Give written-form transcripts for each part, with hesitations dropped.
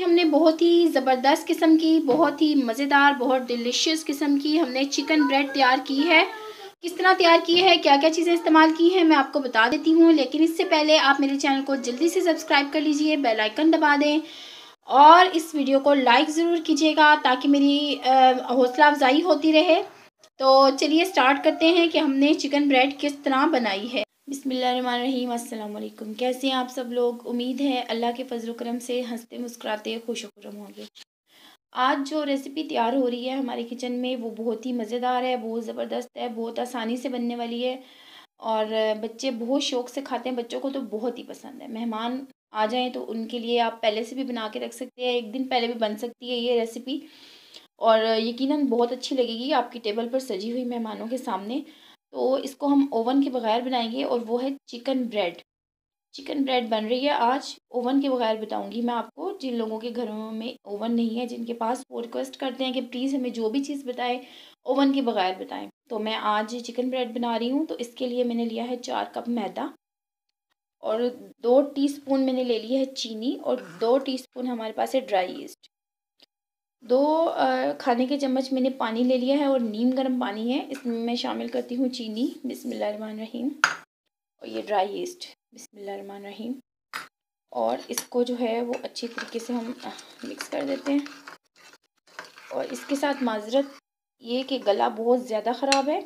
हमने बहुत ही ज़बरदस्त किस्म की, बहुत ही मज़ेदार, बहुत डिलीशियस किस्म की हमने चिकन ब्रेड तैयार की है। किस तरह तैयार की है, क्या क्या चीज़ें इस्तेमाल की हैं, मैं आपको बता देती हूँ। लेकिन इससे पहले आप मेरे चैनल को जल्दी से सब्सक्राइब कर लीजिए, बेल आइकन दबा दें और इस वीडियो को लाइक ज़रूर कीजिएगा ताकि मेरी हौसला अफजाई होती रहे। तो चलिए स्टार्ट करते हैं कि हमने चिकन ब्रेड किस तरह बनाई है। बिस्मिल्लाहिर्रहमानिर्रहीम, अस्सलाम वालेकुम। कैसे हैं आप सब लोग? उम्मीद है अल्लाह के फजल करम से हंसते मुस्कुराते खुश खुर्रम होंगे। आज जो रेसिपी तैयार हो रही है हमारे किचन में वो बहुत ही मज़ेदार है, बहुत ज़बरदस्त है, बहुत आसानी से बनने वाली है और बच्चे बहुत शौक़ से खाते हैं। बच्चों को तो बहुत ही पसंद है। मेहमान आ जाएँ तो उनके लिए आप पहले से भी बना के रख सकते हैं, एक दिन पहले भी बन सकती है ये रेसिपी और यकीनन बहुत अच्छी लगेगी आपकी टेबल पर सजी हुई मेहमानों के सामने। तो इसको हम ओवन के बगैर बनाएंगे और वो है चिकन ब्रेड। चिकन ब्रेड बन रही है आज ओवन के बगैर बताऊंगी मैं आपको। जिन लोगों के घरों में ओवन नहीं है, जिनके पास, वो रिक्वेस्ट करते हैं कि प्लीज़ हमें जो भी चीज़ बताएं ओवन के बगैर बताएं। तो मैं आज चिकन ब्रेड बना रही हूँ। तो इसके लिए मैंने लिया है 4 कप मैदा और 2 टीस्पून मैंने ले लिया है चीनी और 2 टीस्पून हमारे पास है ड्राई ईस्ट। 2 खाने के चम्मच मैंने पानी ले लिया है और नीम गर्म पानी है, इसमें मैं शामिल करती हूँ चीनी, बिस्मिल्लाहिर्रहमानिर्रहीम, और ये ड्राई ईस्ट, बिस्मिल्लाहिर्रहमानिर्रहीम। और इसको जो है वो अच्छी तरीके से हम मिक्स कर देते हैं। और इसके साथ माजरत ये कि गला बहुत ज़्यादा ख़राब है,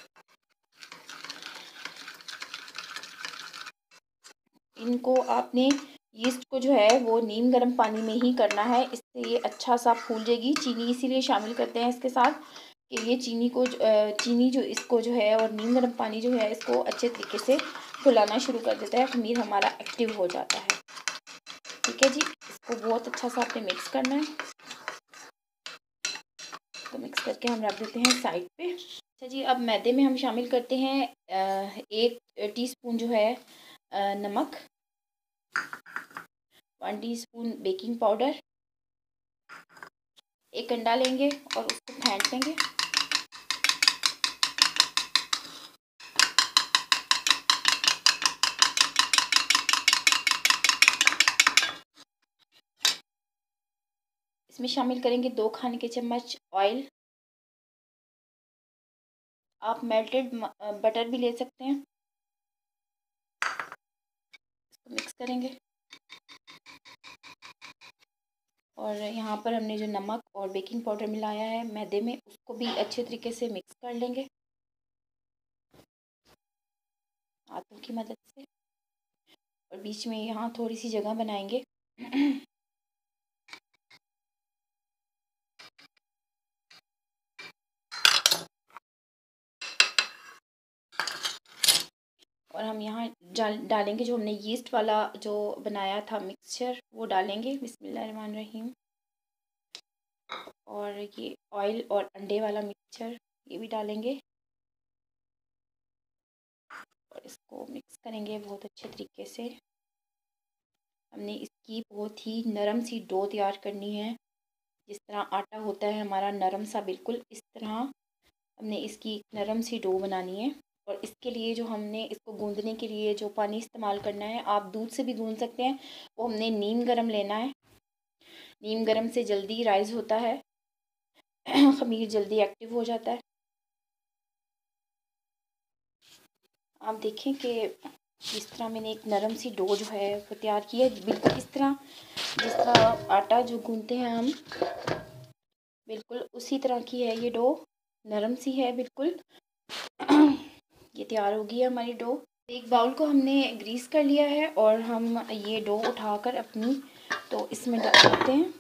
इनको आपने यीस्ट को जो है वो नीम गर्म पानी में ही करना है, इससे ये अच्छा सा फूल जाएगी। चीनी इसीलिए शामिल करते हैं इसके साथ कि ये चीनी जो इसको जो है और नीम गर्म पानी जो है इसको अच्छे तरीके से फुलाना शुरू कर देता है, खमीर हमारा एक्टिव हो जाता है। ठीक है जी, इसको बहुत अच्छा सा आपने मिक्स करना है। तो मिक्स करके हम रख देते हैं साइड पे। अच्छा जी, अब मैदे में हम शामिल करते हैं 1 टीस्पून जो है नमक, 1 टीस्पून बेकिंग पाउडर, 1 अंडा लेंगे और उसको फेंट लेंगे। इसमें शामिल करेंगे 2 खाने के चम्मच ऑयल। आप मेल्टेड बटर भी ले सकते हैं। इसको मिक्स करेंगे और यहाँ पर हमने जो नमक और बेकिंग पाउडर मिलाया है मैदे में उसको भी अच्छे तरीके से मिक्स कर लेंगे हाथों की मदद से। और बीच में यहाँ थोड़ी सी जगह बनाएंगे और हम यहाँ डालेंगे जो हमने यीस्ट वाला जो बनाया था मिक्सचर, वो डालेंगे, बिस्मिल्लाहिर्रहमानिर्रहीम। और ये ऑयल और अंडे वाला मिक्सचर ये भी डालेंगे और इसको मिक्स करेंगे बहुत अच्छे तरीके से। हमने इसकी बहुत ही नरम सी डो तैयार करनी है, जिस तरह आटा होता है हमारा नरम सा, बिल्कुल इस तरह हमने इसकी नरम सी डो बनानी है। और इसके लिए जो हमने इसको गूंदने के लिए जो पानी इस्तेमाल करना है, आप दूध से भी गूंद सकते हैं, वो हमने नीम गर्म लेना है। नीम गर्म से जल्दी राइज़ होता है खमीर जल्दी एक्टिव हो जाता है। आप देखें कि इस तरह मैंने एक नरम सी डो जो है वो तैयार की है, बिल्कुल इस तरह जिस तरह आटा जो गूंदते हैं हम, बिल्कुल उसी तरह की है ये डो, नरम सी है बिल्कुल ये तैयार होगी हमारी डो। एक बाउल को हमने ग्रीस कर लिया है और हम ये डो उठाकर अपनी तो इसमें डाल देते हैं।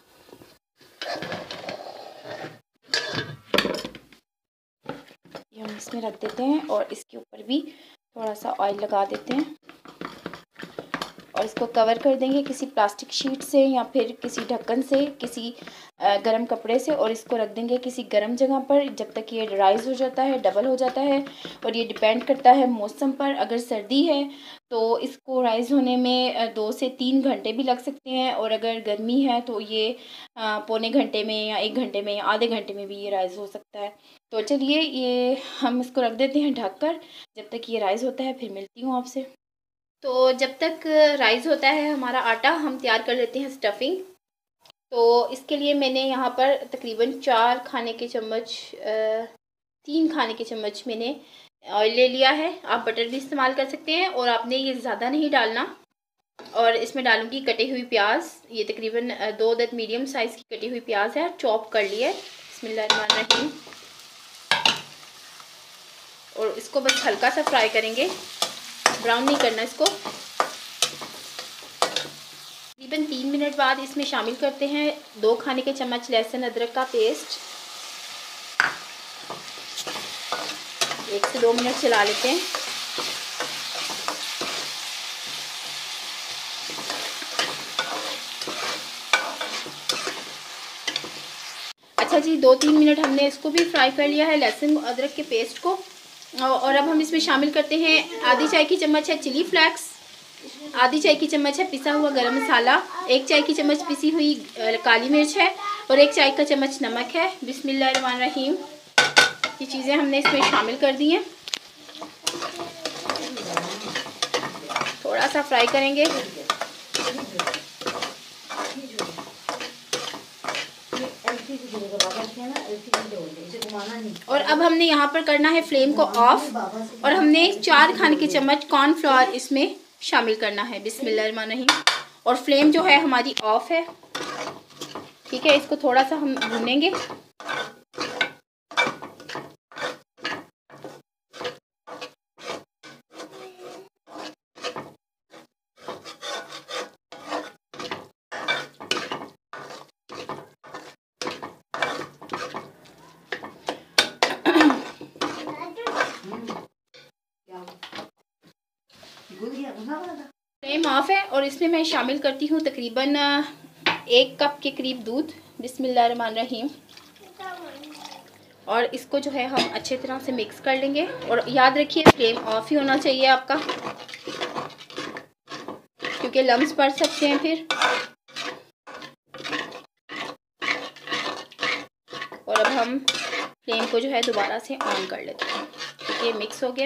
ये हम इसमें रख देते हैं और इसके ऊपर भी थोड़ा सा ऑयल लगा देते हैं और इसको कवर कर देंगे किसी प्लास्टिक शीट से या फिर किसी ढक्कन से, किसी गरम कपड़े से, और इसको रख देंगे किसी गरम जगह पर जब तक ये राइज़ हो जाता है, डबल हो जाता है। और ये डिपेंड करता है मौसम पर। अगर सर्दी है तो इसको राइज़ होने में 2 से 3 घंटे भी लग सकते हैं और अगर गर्मी है तो ये पौने घंटे में या 1 घंटे में या आधे घंटे में भी ये राइज़ हो सकता है। तो चलिए ये हम इसको रख देते हैं ढक कर, जब तक ये राइज़ होता है फिर मिलती हूँ आपसे। तो जब तक राइज़ होता है हमारा आटा, हम तैयार कर लेते हैं स्टफ़िंग। तो इसके लिए मैंने यहाँ पर तकरीबन 3 खाने के चम्मच मैंने ऑयल ले लिया है। आप बटर भी इस्तेमाल कर सकते हैं और आपने ये ज़्यादा नहीं डालना। और इसमें डालूंगी कटी हुई प्याज, ये तकरीबन 2 अदद मीडियम साइज़ की कटी हुई प्याज है, चॉप कर ली है। बिस्मिल्लाहिर्रहमानिर्रहीम। और इसको बस हल्का सा फ्राई करेंगे, ब्राउन नहीं करना इसको। तकरीबन 3 मिनट बाद इसमें शामिल करते हैं 2 खाने के चम्मच लहसुन अदरक का पेस्ट। 1 से 2 मिनट चला लेते हैं। अच्छा जी, 2-3 मिनट हमने इसको भी फ्राई कर लिया है, लहसुन अदरक के पेस्ट को। और अब हम इसमें शामिल करते हैं आधी चाय की चम्मच है चिली फ्लेक्स, आधी चाय की चम्मच है पिसा हुआ गरम मसाला, 1 चाय की चम्मच पिसी हुई काली मिर्च है और 1 चाय का चम्मच नमक है। बिस्मिल्लाहिर्रहमानिर्रहीम। ये चीज़ें हमने इसमें शामिल कर दी हैं। थोड़ा सा फ्राई करेंगे। और अब हमने यहाँ पर करना है फ्लेम को ऑफ और हमने 4 खाने के चम्मच कॉर्नफ्लोर इसमें शामिल करना है। बिस्मिल्लाहिर्रहमानिर्रहीम। और फ्लेम जो है हमारी ऑफ है, ठीक है। इसको थोड़ा सा हम भूनेंगे। फ्लेम ऑफ है और इसमें मैं शामिल करती हूँ तकरीबन 1 कप के करीब दूध। बिस्मिल्लाहिर्रहमानिर्रहीम। और इसको जो है हम अच्छे तरह से मिक्स कर लेंगे। और याद रखिए फ्लेम ऑफ ही होना चाहिए आपका, क्योंकि लम्स पड़ सकते हैं फिर। और अब हम फ्लेम को जो है दोबारा से ऑन कर लेते हैं। ठीक है, मिक्स हो गया।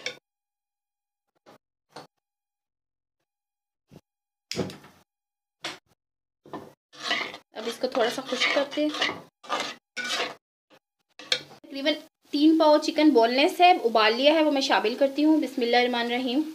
अब इसको थोड़ा सा खुश्क करते हैं। तकरीबन 3 पाव चिकन बोनलेस है, उबाल लिया है, वो मैं शामिल करती हूँ। बिस्मिल्लाहिर्रहमानिर्रहीम।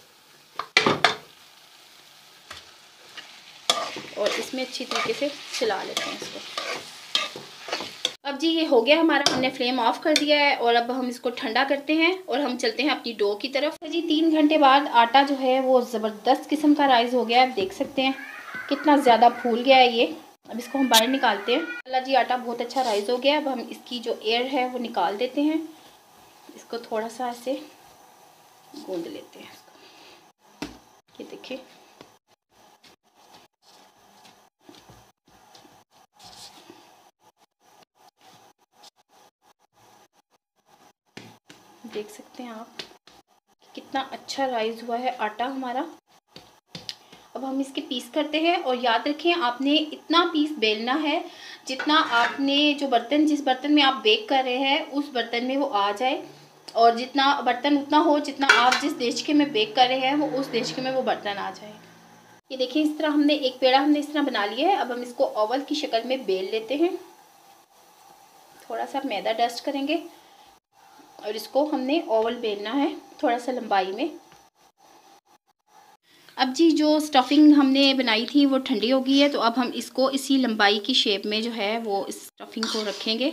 और इसमें अच्छी तरीके से चला लेते हैं इसको। अब जी ये हो गया हमारा, हमने फ्लेम ऑफ कर दिया है। और अब हम इसको ठंडा करते हैं और हम चलते हैं अपनी डो की तरफ। जी 3 घंटे बाद आटा जो है वो ज़बरदस्त किस्म का राइस हो गया है। आप देख सकते हैं कितना ज़्यादा फूल गया है ये। अब इसको हम बाहर निकालते हैं। अल्लाह जी, आटा बहुत अच्छा राइस हो गया है। अब हम इसकी जो एयर है वो निकाल देते हैं। इसको थोड़ा सा ऐसे गूंद लेते हैं इसको। ये देखिए, देख सकते हैं आप कितना अच्छा राइस हुआ है आटा हमारा। अब हम इसके पीस करते हैं। और याद रखें आपने इतना पीस बेलना है जितना आपने जिस बर्तन में आप बेक कर रहे हैं उस बर्तन में वो आ जाए। और जितना बर्तन उतना हो जितना आप जिस देचके में बेक कर रहे हैं वो उस देचके में वो बर्तन आ जाए। ये देखिए, इस तरह हमने एक पेड़ा हमने इस तरह बना लिया है। अब हम इसको ओवल की शक्ल में बेल लेते हैं। थोड़ा सा मैदा डस्ट करेंगे और इसको हमने ओवल बेलना है थोड़ा सा लंबाई में। अब जी जो स्टफिंग हमने बनाई थी वो ठंडी हो गई है, तो अब हम इसको इसी लंबाई की शेप में जो है वो इस स्टफिंग को रखेंगे।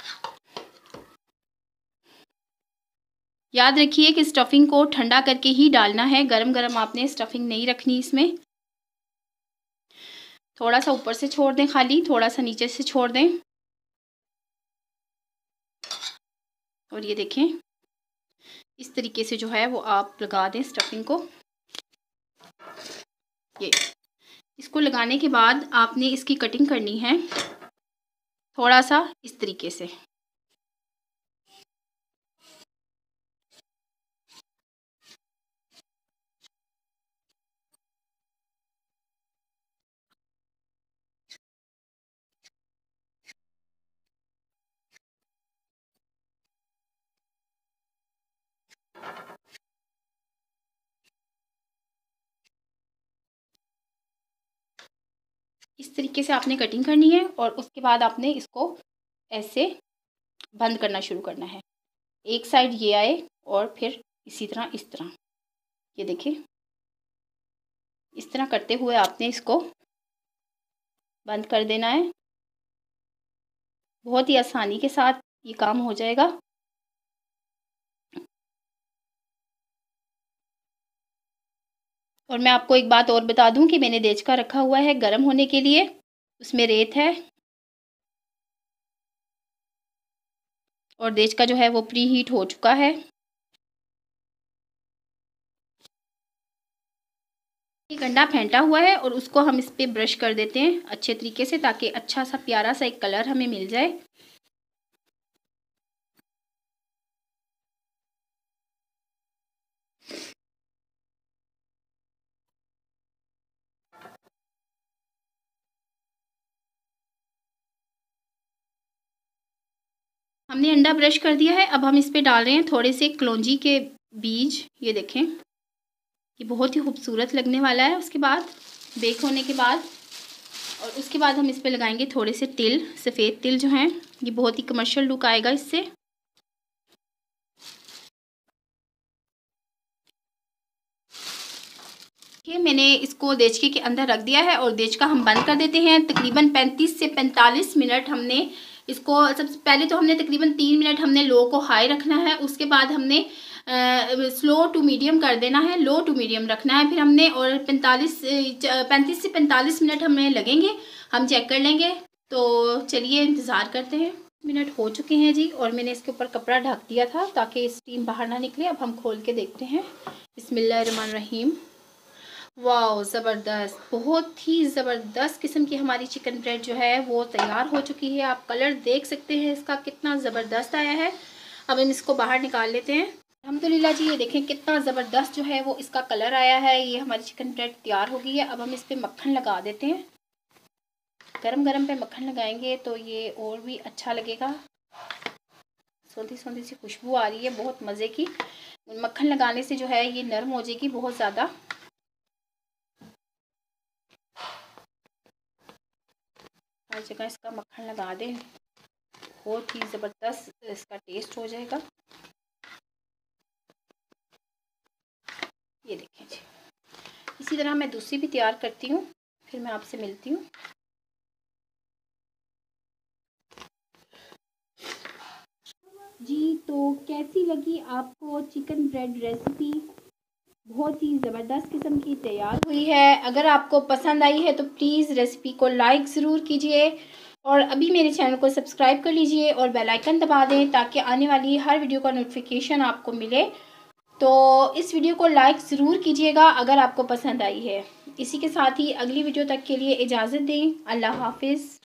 याद रखिए कि स्टफिंग को ठंडा करके ही डालना है, गरम गरम आपने स्टफिंग नहीं रखनी इसमें। थोड़ा सा ऊपर से छोड़ दें, खाली थोड़ा सा नीचे से छोड़ दें। और ये देखें, इस तरीके से जो है वो आप लगा दें स्टफिंग को। ये इसको लगाने के बाद आपने इसकी कटिंग करनी है थोड़ा सा इस तरीके से। इस तरीके से आपने कटिंग करनी है और उसके बाद आपने इसको ऐसे बंद करना शुरू करना है। एक साइड ये आए और फिर इसी तरह इस तरह, ये देखिए इस तरह करते हुए आपने इसको बंद कर देना है। बहुत ही आसानी के साथ ये काम हो जाएगा। और मैं आपको एक बात और बता दूं कि मैंने देचका रखा हुआ है गर्म होने के लिए, उसमें रेत है और देचका जो है वो प्री हीट हो चुका है। एक अंडा फेंटा हुआ है और उसको हम इस पे ब्रश कर देते हैं अच्छे तरीके से, ताकि अच्छा सा प्यारा सा एक कलर हमें मिल जाए। हमने अंडा ब्रश कर दिया है। अब हम इस पे डाल रहे हैं थोड़े से कलौंजी के बीज। ये देखें, ये बहुत ही खूबसूरत लगने वाला है उसके बाद बेक होने के बाद। और उसके बाद हम इस पे लगाएंगे थोड़े से तिल, सफ़ेद तिल जो हैं, ये बहुत ही कमर्शियल लुक आएगा इससे। ये मैंने इसको देचके के अंदर रख दिया है और देचका हम बंद कर देते हैं। तकरीबन 35 से 45 मिनट हमने इसको, सबसे पहले तो हमने तकरीबन 3 मिनट हमने लो को हाई रखना है, उसके बाद हमने स्लो टू मीडियम कर देना है, लो टू मीडियम रखना है फिर हमने। और 35 से 45 मिनट हमें लगेंगे, हम चेक कर लेंगे। तो चलिए इंतज़ार करते हैं। मिनट हो चुके हैं जी और मैंने इसके ऊपर कपड़ा ढक दिया था ताकि स्टीम बाहर ना निकले। अब हम खोल के देखते हैं। बिस्मिल्लाहिर्रहमानिर्रहीम। वाह, ज़बरदस्त, बहुत ही ज़बरदस्त किस्म की हमारी चिकन ब्रेड जो है वो तैयार हो चुकी है। आप कलर देख सकते हैं इसका कितना ज़बरदस्त आया है। अब हम इसको बाहर निकाल लेते हैं। अल्हम्दुलिल्लाह जी, ये देखें कितना ज़बरदस्त जो है वो इसका कलर आया है। ये हमारी चिकन ब्रेड तैयार हो गई है। अब हम इस पर मक्खन लगा देते हैं। गरम गरम पे मक्खन लगाएंगे तो ये और भी अच्छा लगेगा। सौंधी सौंधी सी खुशबू आ रही है बहुत मज़े की। मक्खन लगाने से जो है ये नरम हो जाएगी बहुत ज़्यादा। हर जगह इसका मक्खन लगा दें, बहुत ही ज़बरदस्त इसका टेस्ट हो जाएगा। ये देखें जी, इसी तरह मैं दूसरी भी तैयार करती हूँ, फिर मैं आपसे मिलती हूँ। जी, तो कैसी लगी आपको चिकन ब्रेड रेसिपी? बहुत ही ज़बरदस्त किस्म की तैयार हुई है। अगर आपको पसंद आई है तो प्लीज़ रेसिपी को लाइक ज़रूर कीजिए और अभी मेरे चैनल को सब्सक्राइब कर लीजिए और बेल आइकन दबा दें ताकि आने वाली हर वीडियो का नोटिफिकेशन आपको मिले। तो इस वीडियो को लाइक ज़रूर कीजिएगा अगर आपको पसंद आई है। इसी के साथ ही अगली वीडियो तक के लिए इजाज़त दें। अल्लाह हाफिज़।